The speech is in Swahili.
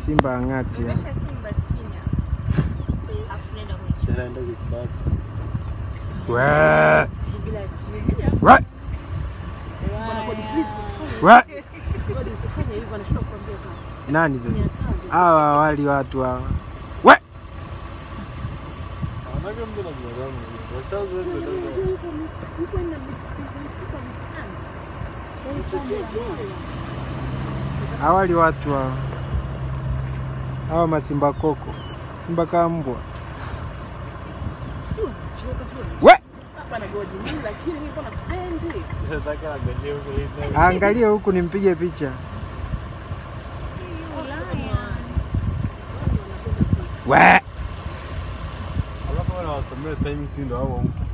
Simba angati. Simba chini. Afunenda mwisho. Naenda kukipata. Wa. Bila chini. Wa. Wa. Usifanye hivyo anashinda kukwambia kama. Nani sasa? Hawa wali watu hawa. We. Anaga mtu na binadamu. Washazo wetu ndio. Awali watu hawa. Hawa masimba koko. Simba kama mbwa. We. Angalia huku nimpige picha. We. Alafu wanawasomea timing si ndio hao.